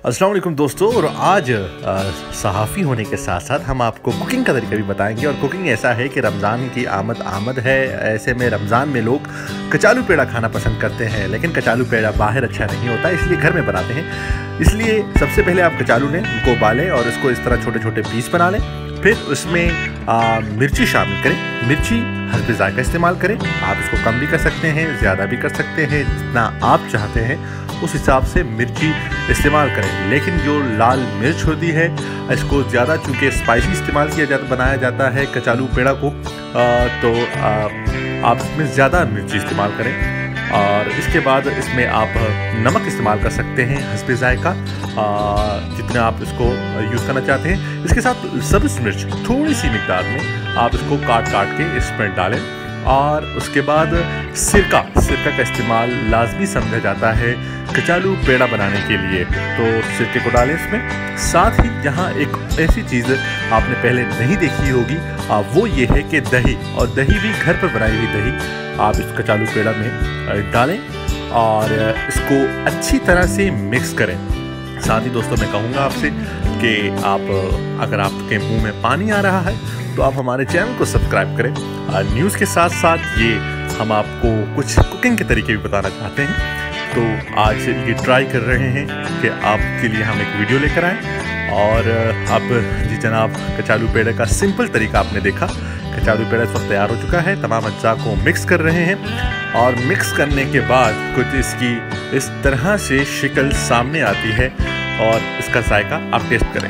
अस्सलाम वालेकुम दोस्तों। और आज सहाफ़ी होने के साथ साथ हम आपको कुकिंग का तरीका भी बताएंगे। और कुकिंग ऐसा है कि रमज़ान की आमद है। ऐसे में रमज़ान में लोग कचालू पेड़ा खाना पसंद करते हैं, लेकिन कचालू पेड़ा बाहर अच्छा नहीं होता, इसलिए घर में बनाते हैं। इसलिए सबसे पहले आप कचालू लें, उनको उबालें और उसको इस तरह छोटे छोटे पीस बना लें। फिर उसमें मिर्ची शामिल करें। मिर्ची हस्बे ज़ायक़ा इस्तेमाल करें। आप इसको कम भी कर सकते हैं, ज़्यादा भी कर सकते हैं, जितना आप चाहते हैं उस हिसाब से मिर्ची इस्तेमाल करें। लेकिन जो लाल मिर्च होती है इसको ज़्यादा, चूँकि स्पाइसी इस्तेमाल बनाया जाता है कचालू पेड़ा को, तो आप इसमें ज़्यादा मिर्ची इस्तेमाल करें। और इसके बाद इसमें आप नमक इस्तेमाल कर सकते हैं हस्बे ज़ायक़ा, जितना आप इसको यूज़ करना चाहते हैं। इसके साथ सब्ज़ मिर्च थोड़ी सी मिकदार में आप इसको काट के इसमें डालें। और उसके बाद सिरका का इस्तेमाल लाजमी समझा जाता है कचालू पेड़ा बनाने के लिए, तो सिरके को डालें इसमें। साथ ही यहाँ एक ऐसी चीज़ आपने पहले नहीं देखी होगी, वो ये है कि दही, और दही भी घर पर बनाई हुई दही आप इस कचालू पेड़ा में डालें और इसको अच्छी तरह से मिक्स करें। साथ ही दोस्तों मैं कहूँगा आपसे कि अगर आपके मुंह में पानी आ रहा है तो आप हमारे चैनल को सब्सक्राइब करें। न्यूज़ के साथ साथ ये हम आपको कुछ कुकिंग के तरीके भी बताना चाहते हैं, तो आज ये ट्राई कर रहे हैं कि आपके लिए हम एक वीडियो लेकर आएँ। और अब जी जनाब, कचालू पेड़े का सिंपल तरीका आपने देखा। कचालू पेड़ा इस वक्त तैयार हो चुका है। तमाम अज्जा को मिक्स कर रहे हैं और मिक्स करने के बाद कुछ इसकी इस तरह से शक्ल सामने आती है और इसका जायका आप टेस्ट करें।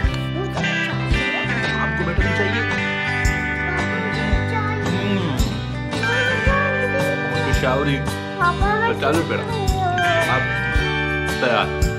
आपको बेटर नहीं चाहिए? पेशावरी कचालू पेड़ा आप तैयार।